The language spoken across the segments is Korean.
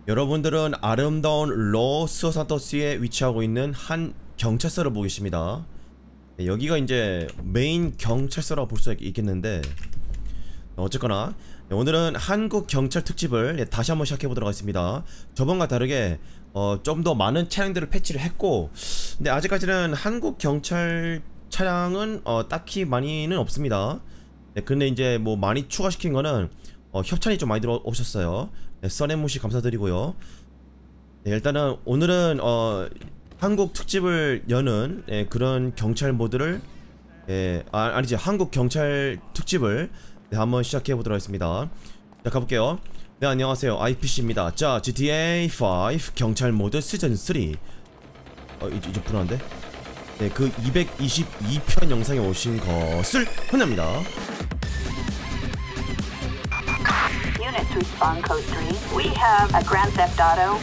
여러분들은 아름다운 로스산토스에 위치하고 있는 한 경찰서를 보고 계십니다. 네, 여기가 이제 메인 경찰서라고 볼 수 있겠는데, 어쨌거나 오늘은 한국 경찰 특집을 다시 한번 시작해보도록 하겠습니다. 저번과 다르게 좀 더 많은 차량들을 패치를 했고, 근데 아직까지는 한국 경찰 차량은 딱히 많이는 없습니다. 네, 근데 이제 뭐 많이 추가시킨 거는 협찬이 좀 많이 들어오셨어요. 네, 써네무시 감사드리고요. 네, 일단은 오늘은 한국 특집을 여는 그런 경찰 모드를 아니지, 한국 경찰 특집을 한번 시작해 보도록 하겠습니다. 자, 가볼게요. 네, 안녕하세요, IPC입니다. 자, GTA5 경찰 모드 시즌3. 이제 불안한데? 네, 그 222편 영상에 오신 것을 환영합니다. Units respond code 3. We have a Grand Theft Auto.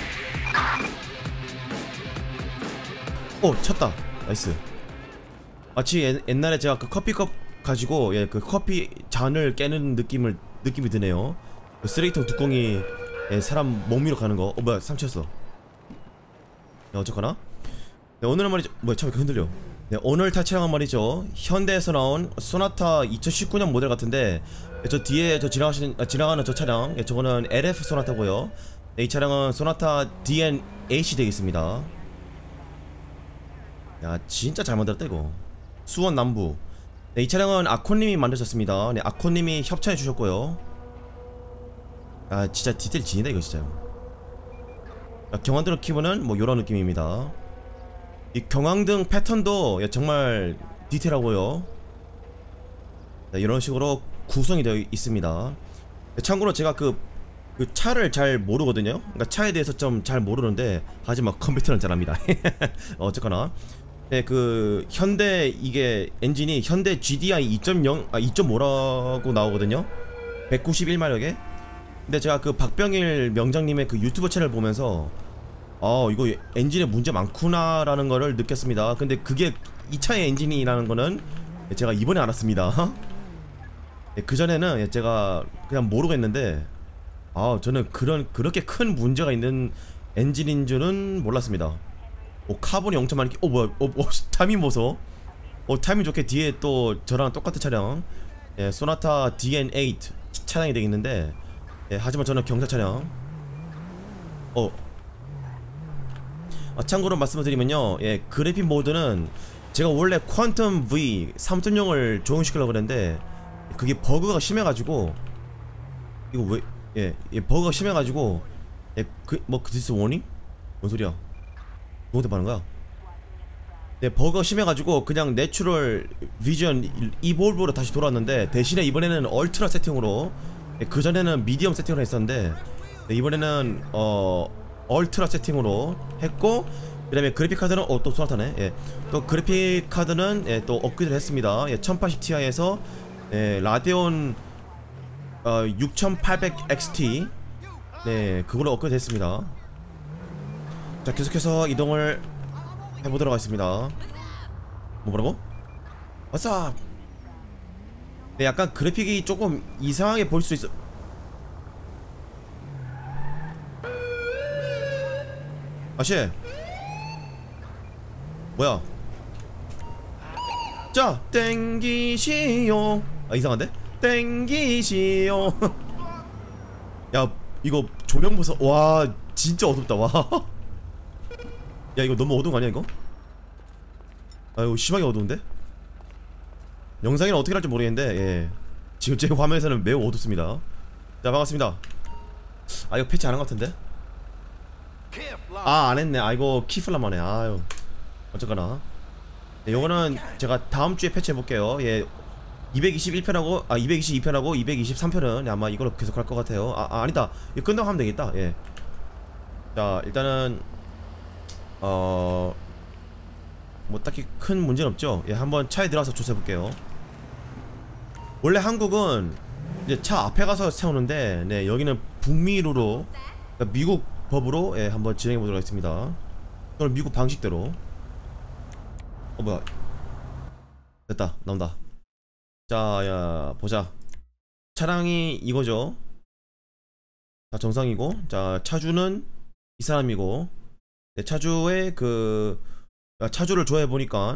오, 쳤다. 나이스. 마치 옛날에 제가 그 커피컵 가지고 그 커피 잔을 깨는 느낌이 드네요. 그 쓰레기통 뚜껑이 사람 몸 위로 가는 거. 뭐야, 상처였어. 네, 어쨌거나 네, 오늘은 말이죠. 뭐야, 참 이렇게 흔들려. 네, 오늘 탈 차량은 말이죠, 현대에서 나온 소나타 2019년 모델 같은데, 저 뒤에 지나가는 저 차량, 저거는 LF 소나타고요. 네, 이 차량은 소나타 DN8이 되겠습니다. 야, 진짜 잘 만들었다 이거. 수원 남부. 네, 이 차량은 아코님이 만드셨습니다. 네, 아코님이 협찬해 주셨고요. 아, 진짜 디테일 진이다 이거 진짜요. 경황등 키보는 뭐 요런 느낌입니다. 이 경황등 패턴도 정말 디테일하고요. 네, 이런 식으로 구성이 되어 있습니다. 참고로 제가 그 차를 잘 모르거든요. 그러니까 차에 대해서 좀 잘 모르는데, 하지만 컴퓨터는 잘합니다. 어쨌거나 네, 그 현대 이게 엔진이 현대 GDI 2.0 2.5라고 나오거든요. 191마력에. 근데 제가 그 박병일 명장님의 그 유튜브 채널 보면서 이거 엔진에 문제 많구나라는 거를 느꼈습니다. 근데 그게 이 차의 엔진이라는 거는 제가 이번에 알았습니다. 그 전에는 제가 그냥 모르고 했는데, 저는 그렇게 큰 문제가 있는 엔진인 줄은 몰랐습니다. 카본이 엄청 많이 뭐야, 타이밍 보소. 타이밍 좋게 뒤에 또 저랑 똑같은 차량, 소나타 DN8 차량이 되겠는데, 하지만 저는 경찰 차량. 참고로 말씀을 드리면요, 그래픽 모드는 제가 원래 퀀텀 V 3.0을 적용시키려고 그랬는데, 그게 버그가 심해가지고, 이거 왜 버그가 심해가지고, 디스 워닝? 뭔 소리야? 누구한테 말하는 거야? 네, 버그가 심해가지고 그냥 내추럴 비전 이볼브로 다시 돌아왔는데, 대신에 이번에는 얼트라 세팅으로, 그전에는 미디엄 세팅으로 했었는데, 이번에는 얼트라 세팅으로 했고, 그 다음에 그래픽카드는 또 소나타네. 또 그래픽카드는 또 업그레이드를 했습니다. 1080ti에서 라데온 6800XT, 네, 그걸로 업그레이드 했습니다. 자, 계속해서 이동을 해보도록 하겠습니다. 뭐라고? 왔어. 네, 약간 그래픽이 조금 이상하게 보일 수 있어. 아씨, 뭐야? 자, 땡기시오. 이상한데? 땡기시오. 야, 이거 조명 보소. 와, 진짜 어둡다. 와. 야, 이거 너무 어두운 거 아니야 이거? 이거 심하게 어두운데? 영상에는 어떻게 할지 모르겠는데, 지금 제 화면에서는 매우 어둡습니다. 자, 반갑습니다. 이거 패치 안 한 것 같은데? 안 했네. 이거 키플라만 해. 아유, 어쨌거나 요거는 제가 다음주에 패치해볼게요. 221편하고 222편하고 223편은 아마 이걸로 계속 갈 것 같아요. 아니다, 이거 끝나고 하면 되겠다. 자, 일단은 뭐 딱히 큰 문제는 없죠. 한번 차에 들어가서 조사해볼게요. 원래 한국은 이제 차 앞에 가서 세우는데, 네, 여기는 북미루로, 그러니까 미국 법으로 한번 진행해보도록 하겠습니다. 그럼 미국 방식대로. 뭐야, 됐다, 나온다. 자, 야, 보자. 차량이 이거죠. 자, 정상이고. 자, 차주는 이 사람이고. 네, 차주의 차주를 조회해 보니까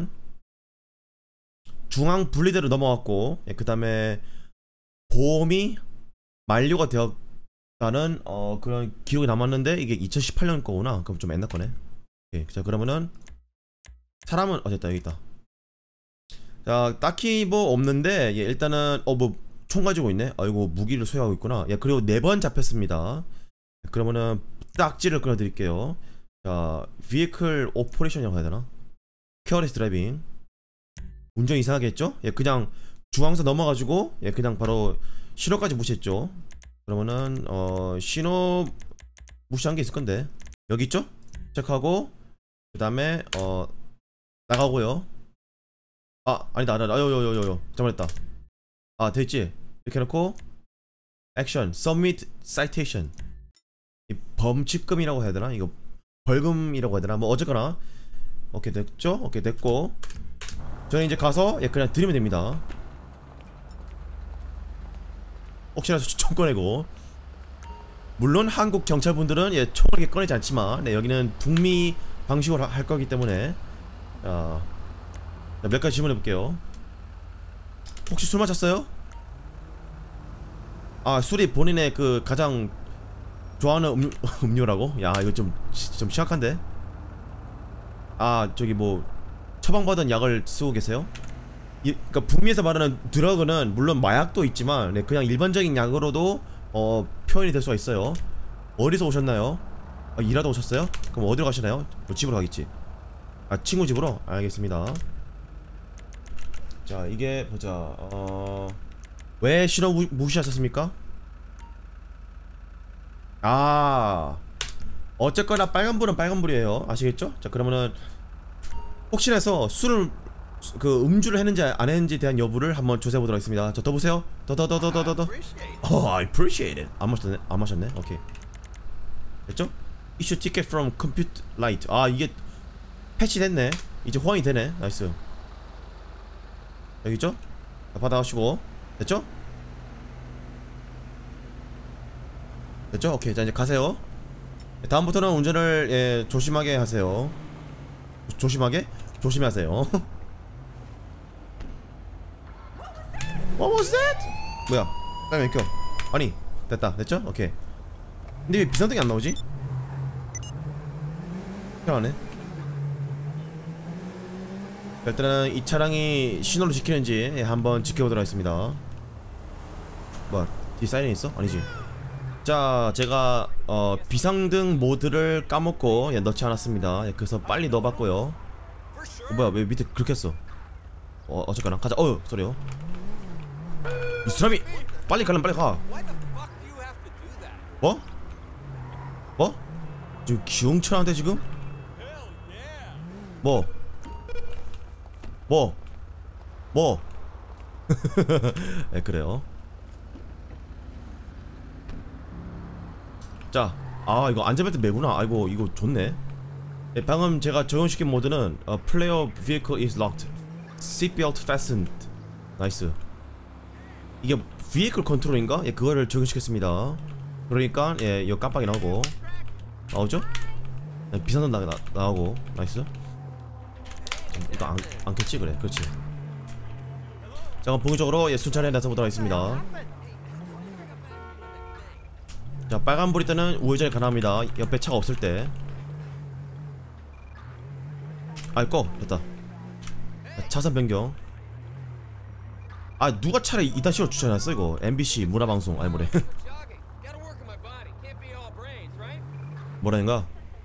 중앙 분리대로 넘어갔고, 예, 그 다음에 보험이 만료가 되었다는 그런 기록이 남았는데 이게 2018년 거구나. 그럼 좀 옛날 거네. 예, 자, 그러면은 사람은 됐다. 여기 있다. 자, 딱히 뭐 없는데, 예, 일단은 뭐 총 가지고 있네. 아이고, 무기를 소유하고 있구나. 예, 그리고 4번 잡혔습니다. 그러면은 딱지를 끌어드릴게요. 자, vehicle operation이라고 해야 되나? careless driving. 운전 이상하게 했죠? 예, 그냥 중앙선 넘어가지고, 예, 그냥 바로 신호까지 무시했죠. 그러면은 신호 무시한 게 있을 건데. 여기 있죠? 체크하고, 그 다음에 나가고요. 아니다. 요요요요 잘못했다. 됐지? 이렇게 해놓고 액션 submit citation. 이 범칙금이라고 해야 되나? 이거 벌금이라고 해야 되나? 뭐 어쨌거나 오케이 됐죠? 오케이 됐고, 저는 이제 가서 그냥 드리면 됩니다. 혹시나 총 꺼내고. 물론 한국 경찰분들은 총을 이렇게 꺼내지 않지만, 여기는 북미 방식으로 할 거기 때문에 몇 가지 질문해 볼게요. 혹시 술 마셨어요? 술이 본인의 가장 좋아하는 음료라고? 야, 이거 좀 심각한데? 저기 뭐 처방받은 약을 쓰고 계세요? 그러니까 북미에서 말하는 드러그는 물론 마약도 있지만, 그냥 일반적인 약으로도 표현이 될 수가 있어요. 어디서 오셨나요? 일하다 오셨어요? 그럼 어디로 가시나요? 집으로 가겠지. 친구 집으로? 알겠습니다. 자, 이게 보자. 왜 신호 무시하셨습니까? 어쨌거나 빨간불은 빨간불이에요. 아시겠죠? 자, 그러면은 혹시나 해서 술을 음주를 했는지 안 했는지 대한 여부를 한번 조사해 보도록 하겠습니다. 더 보세요. 더. I appreciate it. 안 마셨네. 오케이. 됐죠? Issue ticket from compute light. 이게 패치됐네. 이제 호환이 되네. 나이스. 여기 있죠? 받아가시고. 됐죠? 됐죠? 오케이. 자, 이제 가세요. 다음부터는 운전을 조심하게 하세요. 조심하게 하세요. What was that? 뭐야? 빨리 왜 껴? 아니, 됐다. 됐죠? 오케이. 근데 왜 비상등이 안 나오지? 이상하네. 일단은 이 차량이 신호를 지키는지 한번 지켜보도록 하겠습니다. 뭐야? 뒤에 사이렌 있어? 아니지. 자, 제가 비상등 모드를 까먹고 넣지 않았습니다. 그래서 빨리 넣어봤고요. 뭐야, 왜 밑에 긁혔어? 어쨌거나 가자. 소리요. 이 사람이 빨리 가려면 빨리 가. 뭐? 지금 기웅천한테 지금? 뭐? 네, 그래요. 자, 이거 안전벨트 매구나. 아이고, 이거 좋네. 방금 제가 적용시킨 모드는 Player vehicle is locked, seatbelt fastened. 나이스. 이게 vehicle 컨트롤인가? 그거를 적용시켰습니다. 그러니까 이거 깜빡이 나오고. 나오죠? 비상등 나오고. 나이스. 이거 안 켰지? 그래, 그렇지. 자, 그럼 본격적으로 순찰에 나서보도록 하겠습니다. 자, 빨간불이 뜨는 우회전이 가능합니다. 옆에 차가 없을 때. 됐다. 차선 변경. 누가 차를 이딴 식으로 주차해놨어 이거. MBC 문화방송. 아니 뭐래. 뭐라는가?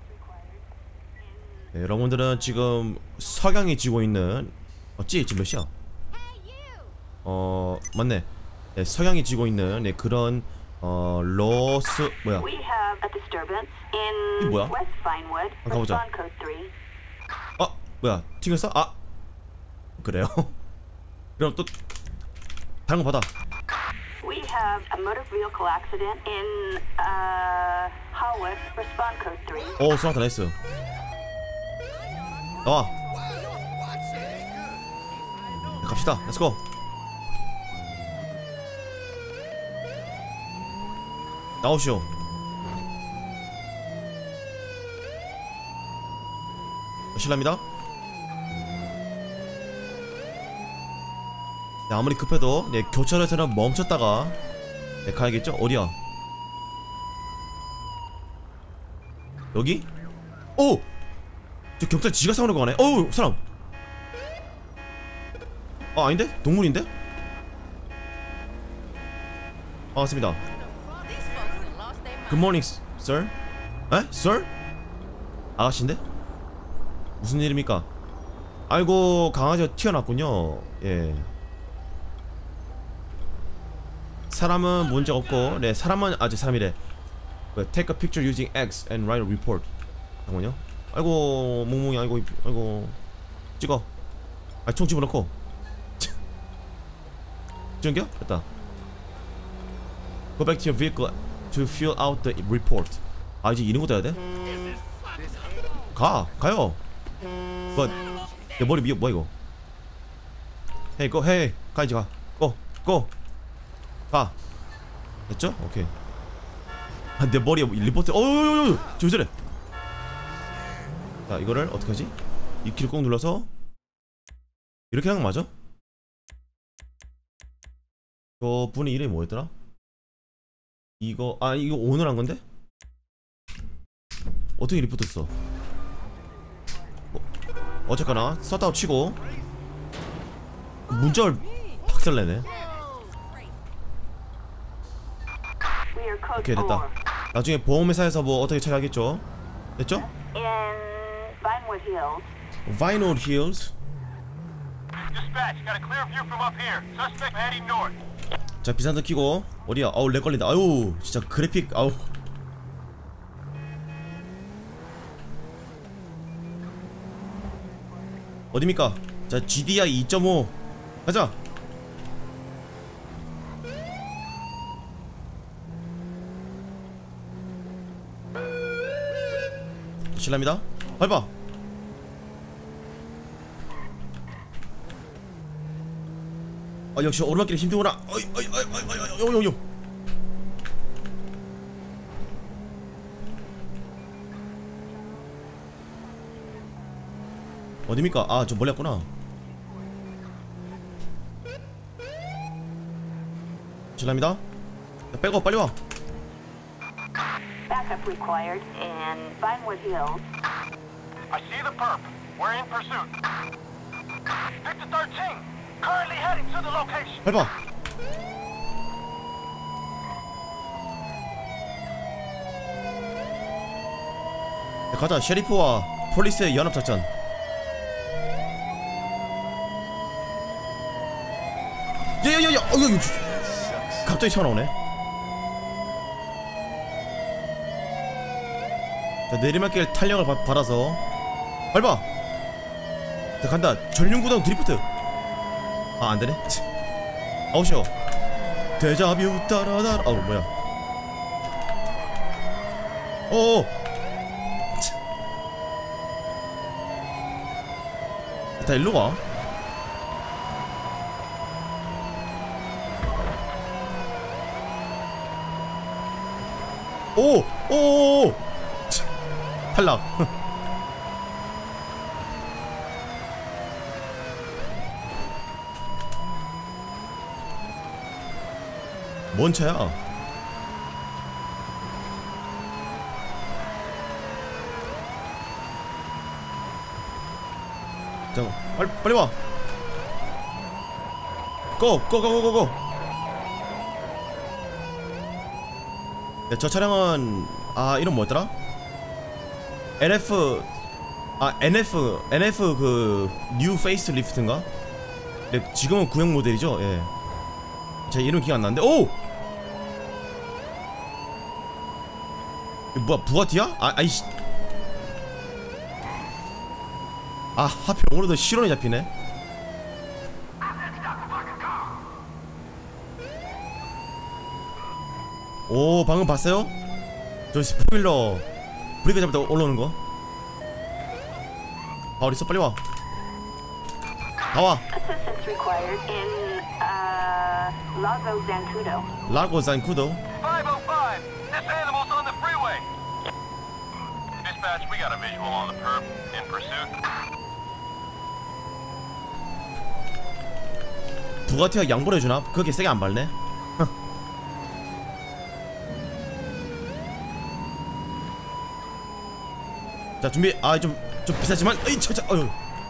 네, 여러분들은 지금 석양이 지고 있는 지금 몇 시야? 맞네. 네, 석양이 지고 있는 그런 로스 뭐야? We have a disturbance in 이 뭐야? West Vinewood. 가보자. Respond code 3. 뭐야? 튕겼어? 그래요? 그럼 또 다른 거 받아. We have a motor vehicle accident in Hollis. Respond code 3. 쏘았다. 나이스. 나와. 갑시다. 렛츠고. 나오시오. 실례합니다. 네, 아무리 급해도 네, 교차로에서는 멈췄다가 네, 가야겠죠? 어디야? 여기? 오! 저 경찰 지가 싸우는 거 가네. 어우 사람. 아 아닌데? 동물인데? 반갑습니다. Good morning, sir. 에? sir? 아가씨인데? 무슨 일입니까? 아이고 강아지가 튀어났군요. 예. 사람은 문제가 없고, 네 사람은 아직 사람이래. Take a picture using X and write a report. 잠깐만요. 아이고 몽몽이 아이고 찍어. 아 총 집어넣고. 찍은겨? 됐다. Go back to your vehicle to fill out the report. 아 이제 이런 것도 해야 돼? 가요. But 내 머리 뭐야 이거? Hey go hey 가 이제 가. go 가. 됐죠? 오케이. 아, 내 머리에 리포트. 어유 저래. 자 이거를 어떻게 하지? 이 키를 꼭 눌러서 이렇게 하는 거 맞아? 저 분의 이름이 뭐였더라? 이거 이거 오늘 한 건데? 어떻게 리포트 써? 어쨌거나 썼다고 치고 문자를 박살내네. 오케이 됐다. 나중에 보험회사에서 뭐 어떻게 처리하겠죠? 됐죠? In Vinewood Hills. Vinewood Hills. Dispatch, got a clear view from up here. Suspect heading north. 자 비상등 켜고 어디야? 아우 렉 걸린다. 아유 진짜 그래픽 아우. 어디입니까? 자 GDI 2.5 가자. 실례합니다. 밟아. 역시 오르막길에 힘들구나. 어이. 어디입니까? 아, 좀 멀리 왔구나. 실례합니다. 빼고 빨리 와. Backup required in Vinewood Hills. I see the perp. We're in pursuit. Victor 13, currently heading to the location. 밟아. 야, 가자. 셰리프와 폴리스의 연합작전. 야야야야. 갑자기 차가 나오네. 자, 내리막길 탄력을 받아서 밟아. 자, 간다. 전륜구동 드리프트. 아 안되네. 아우쇼 데자뷰 따라따라. 아우 뭐야. 어어. 다 일로가. 오오오 탈락. 뭔 차야? 잠깐 빨리 와. 고고고고고고. 네, 저 차량은 이름 뭐였더라? NF 그 뉴 페이스 리프트인가? 네, 지금은 구형 모델이죠. 예. 제 이름 기억 안 나는데. 오! 이거 뭐야 부가티야? 아이씨. 하필 오늘도 실온이 잡히네. 오 방금 봤어요? 저 스포일러 브레이크 잡을 때 올라오는 거. 어딨어? 빨리 와. 다 와. Assistance required in Lago Zancudo. 라고 잔쿠도. 505, this animal's on the freeway. Dispatch, we got a visual on the perp in pursuit. 부가티가 양보를 해주나? 그렇게 세게 안 밟네? 자 준비. 아 좀 비싸지만 에이 차차. 어휴.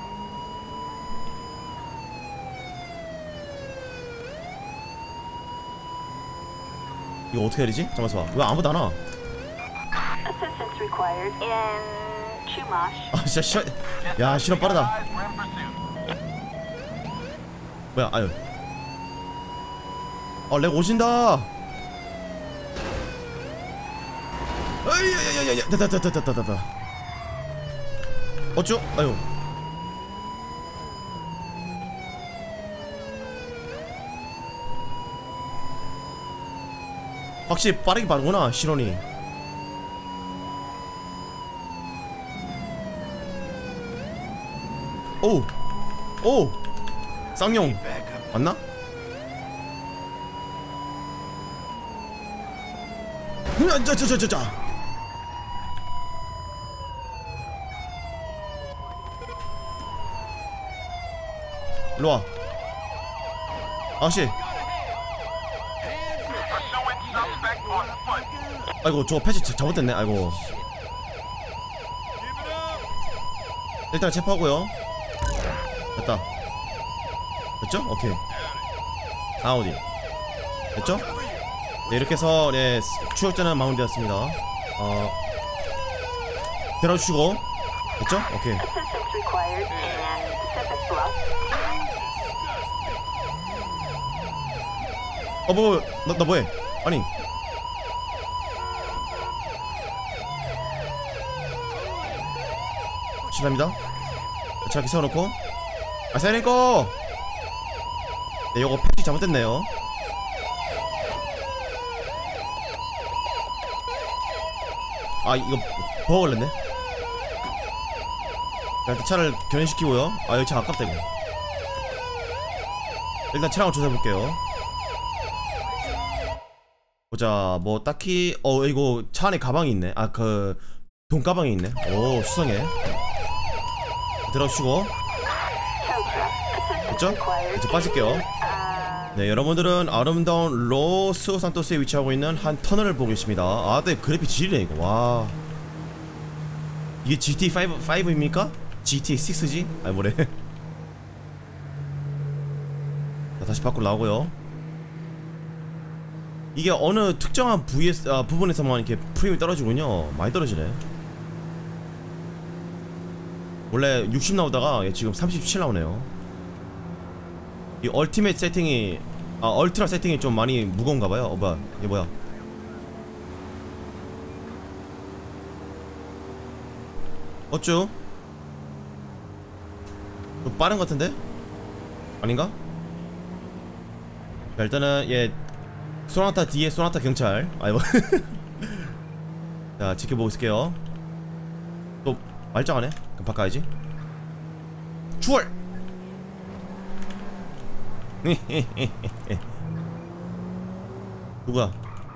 이거 어떻게 해야 되지? 잠깐만 봐. 왜 아무도 안 와? Assistance required in Chumash. 아 진짜 시간. 야 시간 빠르다. Guys, we're in pursuit. 뭐야? 아유. 렉 오신다. 아야야야야. 됐다. 어쭈? 아유. 확실히 빠르게 빠르구나 신혼이. 오 쌍용 맞나? 자자자자자. 일로와 아저씨. Pursuing suspect on foot. 아이고 저 패치 잘못됐네. 아이고. 일단 체포하고요. 됐다. 됐죠? 오케이. 어디 됐죠? 네 이렇게 해서 네 추격자는 마무리되었습니다. 데려주시고 됐죠? 오케이. Assistance required in Pacific Bluff. 나 뭐해? 아니 실례합니다. 자 이렇게 세워놓고 세워놓고. 네 요거 패치 잘못됐네요. 이거 버거 걸렸네. 일단 차를 견인시키고요. 여기 차 아깝다 이거. 일단 차량을 조사해볼게요. 보자 뭐 딱히 이거 차 안에 가방이 있네. 그 돈가방이 있네. 오 수상해. 들어주시고 됐죠? 이제 빠질게요. 네 여러분들은 아름다운 로스 산토스에 위치하고 있는 한 터널을 보고 계십니다. 네 그래픽 지리네 이거. 와 이게 GT5입니까? GT6지? 뭐래. 자, 다시 밖으로 나오고요. 이게 어느 특정한 부분에서만 이렇게 프레임이 떨어지군요. 많이 떨어지네. 원래 60 나오다가 지금 37 나오네요. 이 얼티메이트 세팅이 얼트라 세팅이 좀 많이 무거운가봐요. 뭐야 이게 뭐야. 어쭈? 좀 빠른 것 같은데? 아닌가? 자, 일단은 소나타 뒤에 소나타 경찰. 아이고. 자 지켜보고 있을게요. 또 말짱하네. 그럼 바꿔야지. 추월. 누구야?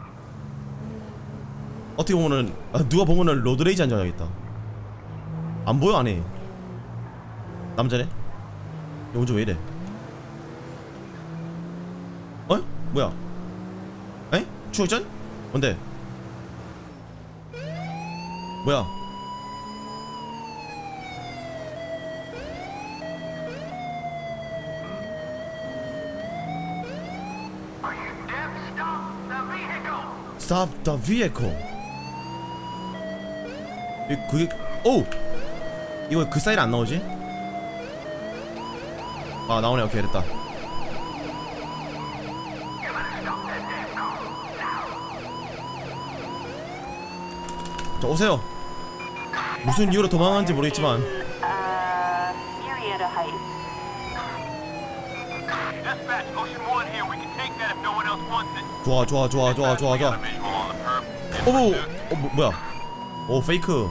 어떻게 보면은 누가 보면은 로드레이지 한장하겠다. 안 보여 안에. 남자네? 운전 왜 이래? 뭐야? 에? 추격전? 뭔데? 뭐야? Stop the vehicle. 그게 이거 그 사이를 안 나오지? 나오네. 오케이 됐다. 자 오세요. 무슨 이유로 도망가는지 모르겠지만. Marietta Heights. Dispatch, Ocean 1 here. We can take that if no one else wants it. 좋아. We got a visual on the perp in pursuit. 뭐야? 페이크.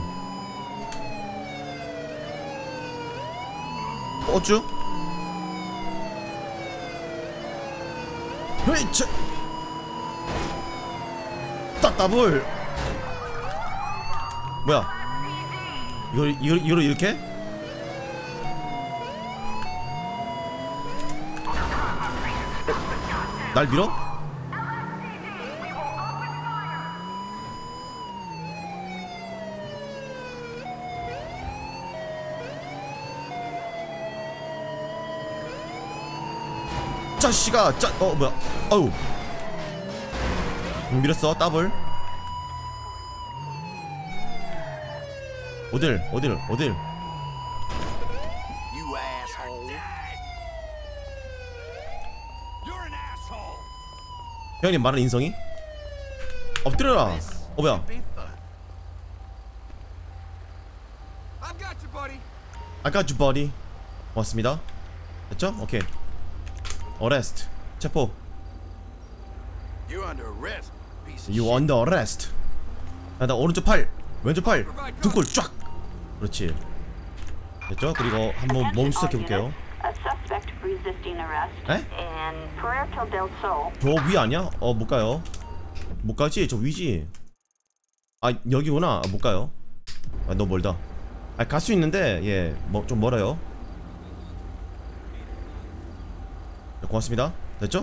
어쭈? 헤이차. 딱 더블. 뭐야? 이걸 이렇게? 날 밀어? 짜씨가 뭐야? 어우, 밀었어. 더블. 어딜? You asshole. You're an asshole. 형님 말은 인성이? 엎드려라. 뭐야? I've got you, buddy. I got you, buddy. 고맙습니다. 됐죠? 오케이. 어레스트. 체포. You're under arrest, piece of You shit. under arrest. 나 오른쪽 팔, 왼쪽 팔, 등골 쫙. 그렇지. 됐죠? 그리고 한번 몸 수색해 볼게요. A suspect resisting arrest 에? in Puerto del Sol. 저 위 아니야? 못 가요. 못 가지? 저 위지. 아, 여기구나. 못 가요. 아, 너무 멀다. 아, 갈 수 있는데 예, 좀 멀어요. 네, 고맙습니다. 됐죠?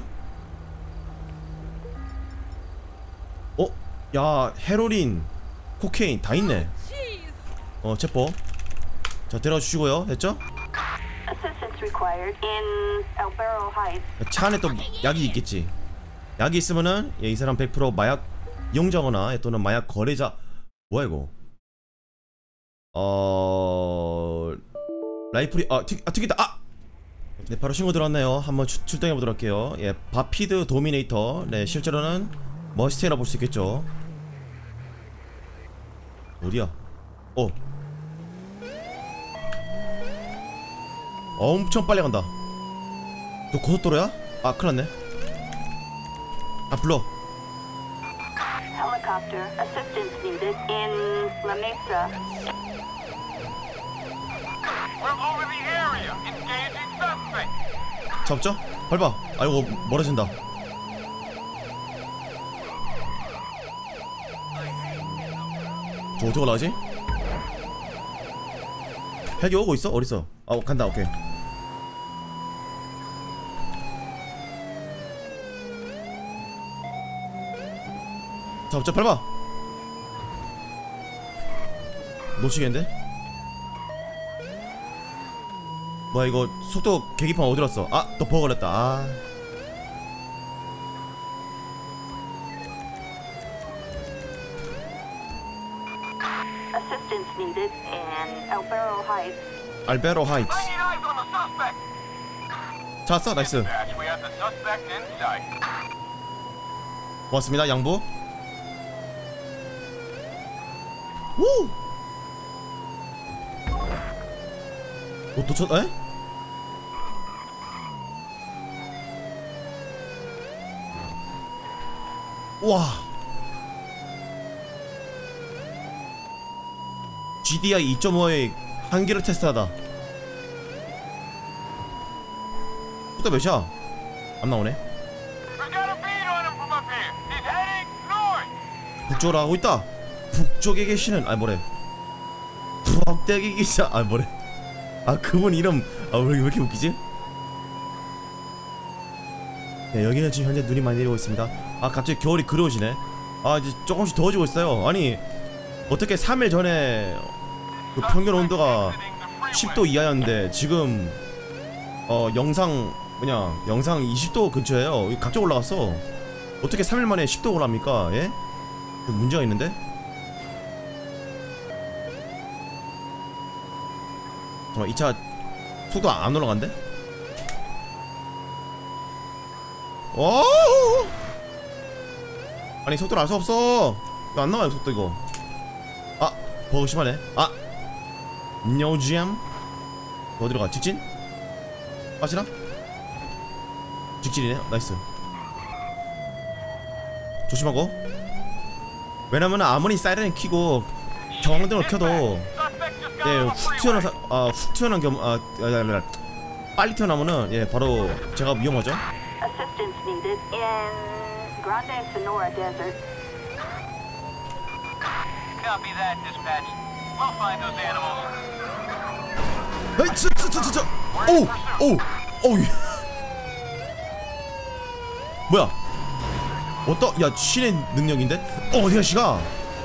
야, 헤로린, 코케인 다 있네. 체포. 자, 데려가 주시고요. 됐죠? Assistance required in El Barro Heights. 차 안에 또 약이 있겠지. 약이 있으면은 예, 이 사람 100% 마약 이용자거나 또는 마약 거래자. 뭐야 이거? 라이플이 튀기다. 네, 바로 신고 들어왔네요. 한번 출동해 보도록 할게요. 예, 바피드 도미네이터. 네, 실제로는 머스테라 볼 수 있겠죠. 어디야? 엄청 빨리 간다. 너 고속도로야? 아, 큰일 났네. 아, 불러. Helicopter assistance needed in La Mesa. We're over the area. Engaging suspect. 잡죠? 밟아. 아이고, 멀어진다. 저 어떻게 올라가지? 헬기 오고 있어? 어딨어? 아, 간다. 오케이. 잡죠? 밟아. 놓치겠는데? 뭐야 이거 속도 계기판 어디 갔어? 아, 또 버거 걸렸다. 아. Assistance needed in El Barro Heights. 알베로 하이츠. I need eyes on the suspect. 잡았어. 나이스. Dispatch, we have the suspect in sight. 고맙습니다. 양부. 우! 놓쳤? 에? 와. GDI 2.5의 한계를 테스트하다. 속도 몇이야? 안 나오네. We've got a beat on him from up here. He's heading north. 북쪽으로 하고 있다. 북쪽에 계시는 뭐래? 부엌대기 기자. 뭐래? 그분 이름 왜 이렇게 웃기지? 네, 여기는 지금 현재 눈이 많이 내리고 있습니다. 갑자기 겨울이 그려오시네. 이제 조금씩 더워지고 있어요. 아니 어떻게 3일 전에 그 평균 온도가 10도 이하였는데 지금 영상 20도 근처에요. 갑자기 올라갔어. 어떻게 3일 만에 10도 올라갑니까? 예? 문제가 있는데? 잠깐만, 이 차 속도 안 올라간대? 아니 속도를 알 수 없어. 이거 안 나와요 속도 이거. 버그 심하네. 노지암. 어디로 가? 직진? 빠지나? 직진이네. 나이스. 조심하고. 왜냐면 아무리 사이렌을 켜고 경황등을 켜도 훅 튀어나온 빨리 튀어나오면은 바로 제가 위험하죠. Assistance needed in Grande Sonora Desert. Copy that, dispatch. We'll find those animals. 에이, 저. 오. 뭐야? 야, 신의 능력인데? 어디가 씨가?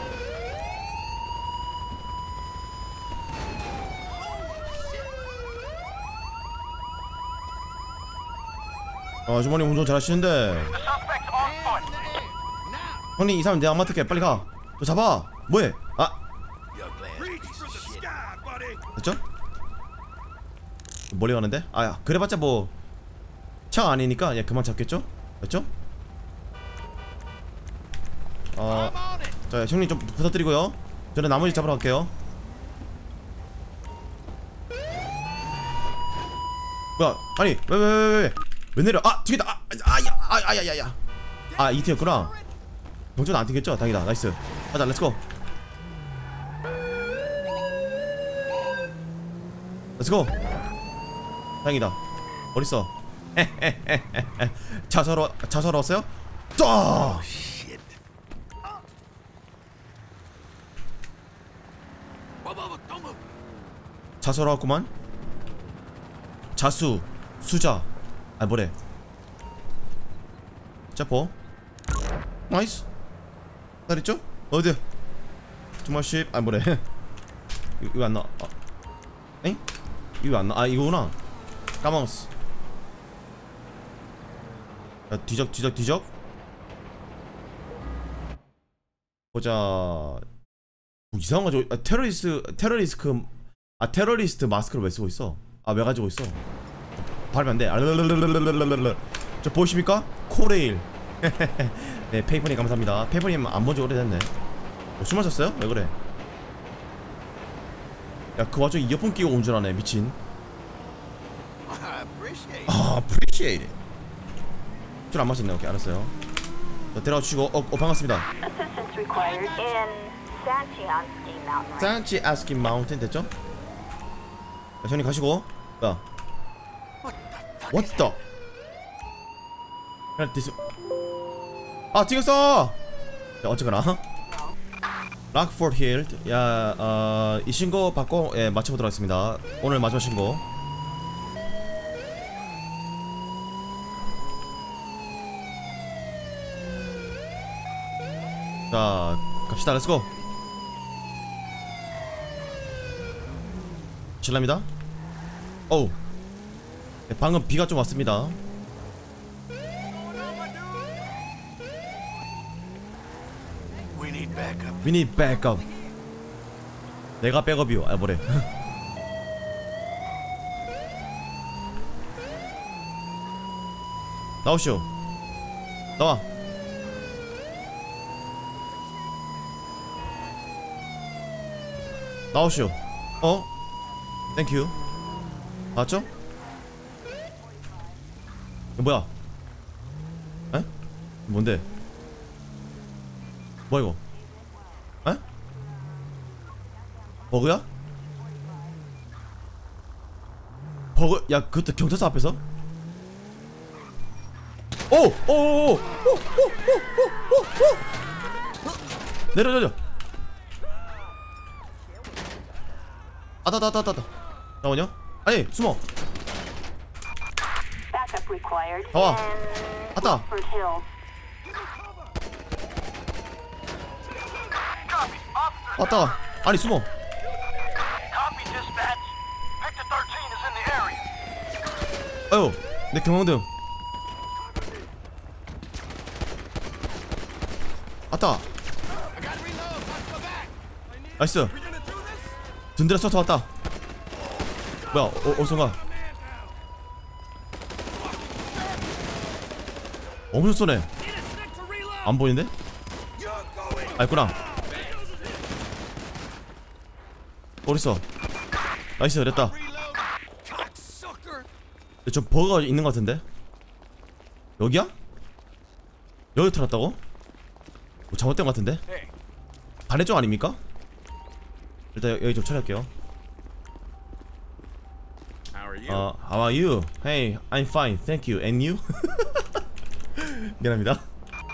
아주머니 운전 잘하시는데. The suspect's on foot. 형님, 이 사람 내가 안 맡을게. 빨리 가. 너 잡아. 뭐해? 됐죠? 멀리 가는데? 아야, 그래봤자 뭐 차 아니니까 예, 그만 잡겠죠? 됐죠? 자, 형님 좀 부탁드리고요. 저는 나머지 잡으러 갈게요. 뭐야? 아니, 왜 내려? 아, 튀겠다. 아야야야야. 아, 이티였구나. 경찰 안 튀겠죠? 다행이다. 나이스. 가자, 렛츠고. 렛츠고. 다행이다. 어딨어? 자서러 왔어요? 또! 자서러 왔구만. 자수, 수자. 아, 뭐래? 짜포. 나이스. 날 있죠? 어디? 정말 쉽. 아, 뭐래? 이거 안 나. 엥? 이거 안 나. 아, 이거구나. 까먹었어. 야, 뒤적. 보자. 뭐 이상한 거죠. 테러리스트 마스크를 왜 쓰고 있어? 아, 왜 가지고 있어? 발음 안 돼. 저 보이십니까? 코레일. 네, 페이퍼님 감사합니다. 페이퍼님 안 본 지 오래됐네. 술 마셨어요? 왜 그래? 야, 그 와중에 이어폰 끼고 운전하네. 미친. appreciate it. 술 안 마셨네. 오케이, 알았어요. 저 데려다 주시고. 반갑습니다. Assistance required in Santiansky Mountain. 산치아스키 마운틴 됐죠? 자, 형님 가시고. 야, what the? 아, 튀겼어! 자, 어쨌거나 락포드 힐. 야, 이 신고 받고 예, 마쳐보도록 하겠습니다. 오늘 마지막 신고. 자, 갑시다. 렛츠고. 실례합니다. 어우, 네, 방금 비가 좀 왔습니다. We need backup. 내가 백업이요. 아, 뭐래. 나오시오. 나와. 나오시오. 땡큐. 나왔죠? 이거 뭐야? 에? 뭔데? 뭐야 이거? 에? 버그야? 버그? 야, 그것도 경찰서 앞에서? 내려. 아따. 나오냐? 아니, 숨어. Backup required 나와. in 아따. Rockford Hills. 왔다. 아니, 숨어. Copy, dispatch. Victor 13 is in the area. 아유, 내 경황등. 왔다. 나이스. 든드라 서터 왔다. 뭐야? 어디선가? 엄청 쏘네. 안 보이는데? 아, 있구나. 어딨어? 나이스, 됐다. 저 버거가 있는 것 같은데? 여기야? 여기 들어왔다고? 뭐 잘못된 것 같은데? 반대쪽 아닙니까? 일단 여기 좀 처리할게요. How are you? Hey, I'm fine, thank you. And you? 미안합니다.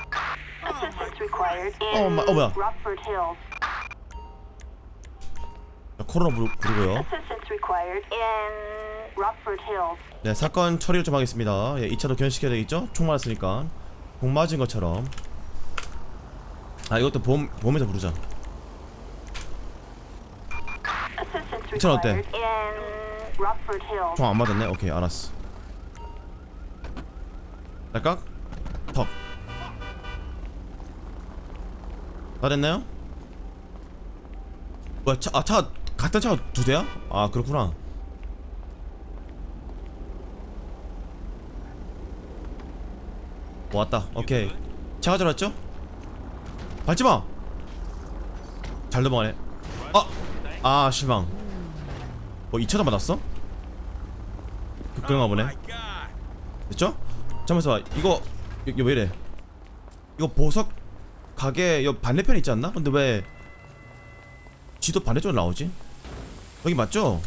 Assistance required in 뭐야? Rockford Hills. 자, 코로나 부르고요. Assistance required in Rockford Hills. 네, 사건 처리를 좀 하겠습니다. 예, 2차도 견시켜야 되겠죠? 총 맞았으니까. 총 맞은 것처럼. 아, 이것도 보험에서 부르자. Assistance 괜찮아, 어때? required in Rockford Hills. 총 안 맞았네? 오케이, 알았어. 딸깍? 턱. 다 됐나요? 뭐야, 차 같은 차가 두 대야? 아, 그렇구나. 왔다. 오케이. 차가 들어왔죠? 밟지마! 잘 넘어가네. 아, 실망. 뭐 2차도 맞았어? 그런가 보네. 됐죠? 잠깐만 봐. 이거 왜 이래? 이거 보석 가게 여 반대편에 있지 않나? 근데 왜 지도 반대쪽으로 나오지? 여기 맞죠?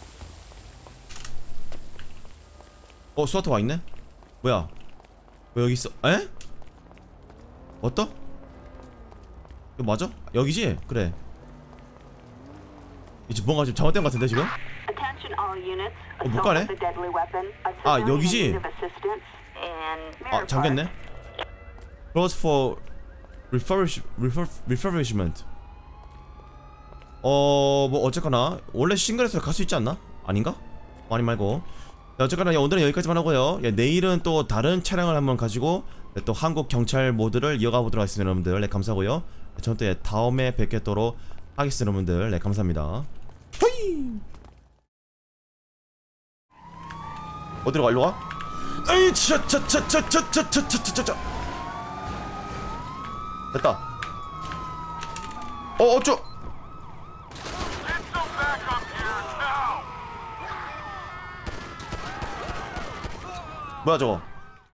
스와트 와있네? 뭐야? 왜 여기 있어? 에? 어떠? 이거 맞아? 여기지? 그래. 이제 뭔가 좀 잘못된 것 같은데 지금? Attention all units. 못 Assault 가네? with a deadly weapon. A 아, civilian 여기지? in need of assistance in Mirror 잠겼네. Close for refurbishment. 뭐 어쨌거나 원래 싱글에서 갈 수 있지 않나? 아닌가? 아니 말고. 자, 어쨌거나 오늘은 여기까지만 하고요. 내일은 또 다른 차량을 한번 가지고 또 한국 경찰 모드를 이어가 보도록 하겠습니다, 여러분들. 네, 감사하고요. 저는 또 다음에 뵙겠도록 하겠습니다, 여러분들. 네, 감사합니다. 호이! 어디로 가? 일로 가? 에이, 차차차차차차차차차. 됐다. 어쩌? Get some backup here now! 뭐야 저거?